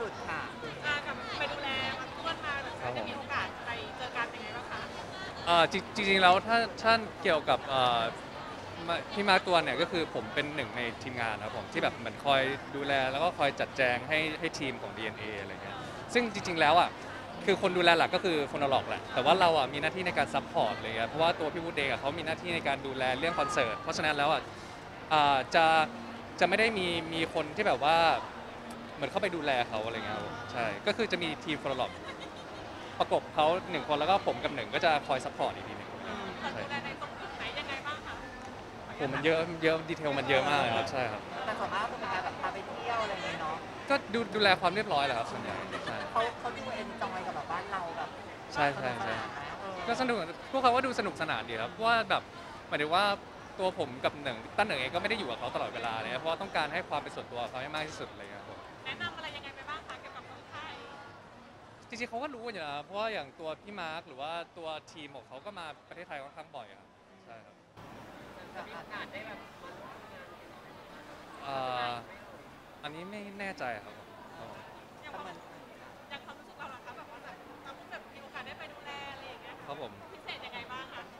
สุดค่ะกับไปดูแลมันเพื่อนมาแบบจะมีโอกาสไปเจอกันยังไงบ้างคะจริงๆแล้วถ้าเกี่ยวกับพี่มาร์คตัวเนี่ยก็คือผมเป็นหนึ่งในทีมงานครับผมที่แบบเหมือนคอยดูแลแล้วก็คอยจัดแจงให้ทีมของ DNA อะไรเงี้ยซึ่งจริงๆแล้วคือคนดูแลหลักก็คือโฟนอล็อกแหละแต่ว่าเรามีหน้าที่ในการซัพพอร์ตอะไรเงี้ยเพราะว่าตัวพี่วูดเดย์เขามีหน้าที่ในการดูแลเรื่องคอนเสิร์ตเพราะฉะนั้นแล้วจะไม่ได้มีคนที่แบบว่าเหมือนเข้าไปดูแลเขาอะไรเงี้ยใช่ก็คือจะมีทีมโฟนอล็อกประกบเขา1 คนแล้วก็ผมกับ1ก็จะคอยซัพพอร์ตอีกทีนึงดูแลในตรงจุดไหนยังไงบ้างคะผมมันเยอะดีเทลมันเยอะมากเลยครับใช่ครับแต่ส่วนมากเป็นการแบบพาไปเที่ยวอะไรอย่างเงี้ยเนาะก็ดูแลความเรียบร้อยแหละครับส่วนใหญ่ใช่เขาดูเอนจอยกับแบบบ้านเราแบบใช่ก็สนุกพวกเขาว่าดูสนุกสนานดีครับเพราะว่าแบบหมายถึงว่าตัวผมกับตั้นหนึ่งเองก็ไม่ได้อยู่กับเขาตลอดเวลาเลยเพราะว่าต้องการให้ความเป็นส่วนตัวเขาให้มากที่สุดอะไรเงี้ยครับแนะนำอะไรยังไงไปบ้างคะเกี่ยวกับคนไทยจริงๆเขาก็รู้อยู่นะเพราะว่าอย่างตัวพี่มาร์คหรือว่าตัวทีมของเขาก็มาประเทศไทยค่อนข้างบ่อยครับใช่ครับมีโอกาสได้แบบอันนี้ไม่แน่ใจครับอย่างความรู้สึกเราล่ะคะแบบว่าแบบเราแบบมีโอกาสได้ไปดูแลอะไรอย่างเงี้ยครับผมพิเศษยังไงบ้างคะ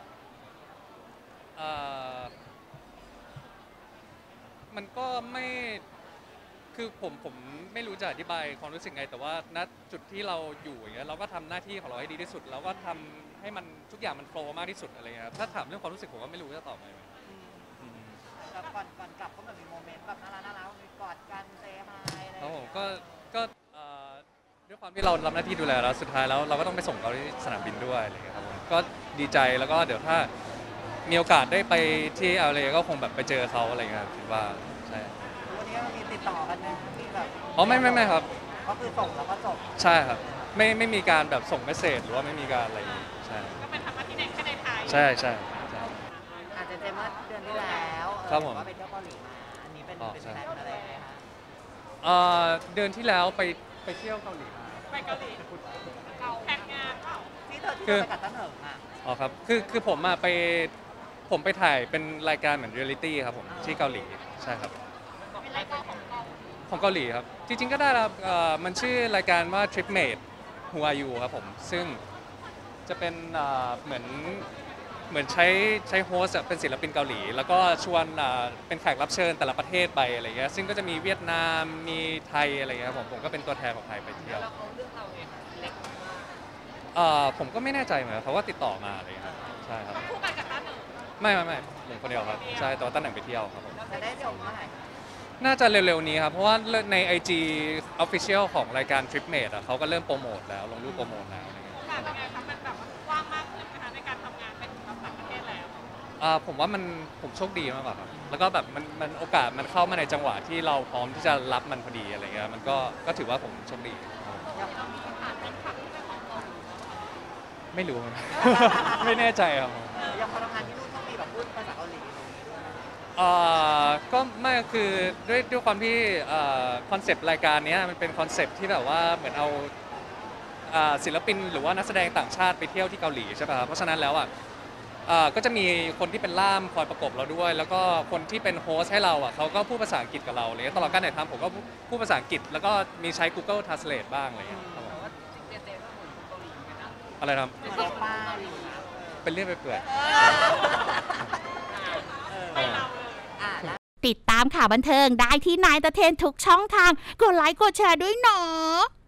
มันก็ไม่คือผมไม่รู้จะอธิบายความรู้สึกไงแต่ว่าณจุดที่เราอยู่อย่างเงี้ยเราก็ทำหน้าที่ของเราให้ดีที่สุดเราก็ทำให้มันทุกอย่างมันโฟล์มากที่สุดอะไรเงี้ยถ้าถามเรื่องความรู้สึกผมก็ไม่รู้จะตอบไงแล้วก่อนกลับก็แบบมีโมเมนต์แบบน่ารักมีกอดกันเซฮายอะไรครับผมก็ด้วยความที่เรารับหน้าที่ดูแลแล้วสุดท้ายแล้วเราก็ต้องไปส่งเขาที่สนามบินด้วยอะไรเงี้ยครับผมก็ดีใจแล้วก็เดี๋ยวถ้ามีโอกาสได้ไปที่LAก็คงแบบไปเจอเขาอะไรเงี้ยคิดว่าใช่วันนี้มีติดต่อกันนะที่แบบไม่ครับก็คือส่งแล้วก็จบใช่ครับไม่มีการแบบส่งเมสเซจหรือว่าไม่มีการอะไรใช่ก็เป็นทำหน้าที่แค่ในไทยใช่อาจจะเจมส์เดือนที่แล้วว่าไปเที่ยวเกาหลีมาอันนี้เป็นแพลนอะไรคะเดือนที่แล้วไปเที่ยวเกาหลีมาไปเกาหลีแผนงานเปล่าที่เธอไปกับตั้นเหิงอ๋อครับคือผมไปถ่ายเป็นรายการเหมือนเรียลลิตี้ครับผมที่เกาหลีใช่ครับเป็นรายการของเกาหลีครับจริงๆก็ได้ครับมันชื่อรายการว่า Tripmate Who Are You ครับผมซึ่งจะเป็นเหมือนใช้โฮสต์เป็นศิลปินเกาหลีแล้วก็ชวนเป็นแขกรับเชิญแต่ละประเทศไปอะไรเงี้ยซึ่งก็จะมีเวียดนามมีไทยอะไรเงี้ยครับผมก็เป็นตัวแทนของไทยไปเที่ยวแล้วเขาเลือกเราเองเล็กผมก็ไม่แน่ใจเหมือนเขาก็ติดต่อมาอะไรครับใช่ครับคู่กันกับตั้นหนึ่งไม่ผมคนเดียวครับใช่แต่ว่าตั้นหนึ่งไปเที่ยวครับผมจะได้ชมเมื่อไหร่น่าจะเร็วๆนี้ครับเพราะว่าใน IG Official ของรายการ Tripmate เขาก็เริ่มโปรโมทแล้วลงรูปโปรโมทแล้วอะไรเงี้ยเป็นไงครับมันแบบว่างมากขึ้นนะคะในการทำงานไปถึงต่างประเทศแล้วผมว่าผมโชคดีมากกว่าครับแล้วก็แบบมันโอกาสมันเข้ามาในจังหวะที่เราพร้อมที่จะรับมันพอดีอะไรเงี้ยมันก็ถือว่าผมโชคดีไม่รู้ ไม่แน่ใจครับยังพอทำงานที่นู่นต้องมีแบบพูดภาษาเกาหลีก็ไม่คือด้วยความที่คอนเซปต์รายการนี้มันเป็นคอนเซปต์ที่แบบว่าเหมือนเอาศิลปินหรือว่านักแสดงต่างชาติไปเที่ยวที่เกาหลีใช่ป่ะเพราะฉะนั้นแล้วก็จะมีคนที่เป็นล่ามคอยประกบเราด้วยแล้วก็คนที่เป็นโฮสต์ให้เราเขาก็พูดภาษาอังกฤษกับเราเลยตลอดการถ่ายทำผมก็พูดภาษาอังกฤษแล้วก็มีใช้ Google Translate บ้างอะไรอย่างเงี้ยอะไรครับเป็นเรื่องไปเปื่อยติดตามข่าวบันเทิงได้ที่นายตะเทนทุกช่องทางกดไลค์กดแชร์ด้วยเนาะ